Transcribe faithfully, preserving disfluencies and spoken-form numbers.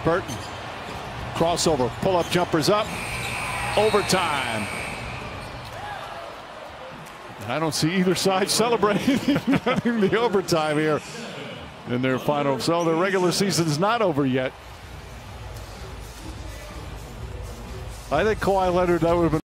Burton. Crossover. Pull-up jumpers up. Overtime. I don't see either side celebrating the overtime here in their final. So the regular season is not over yet. I think Kawhi Leonard, that would have been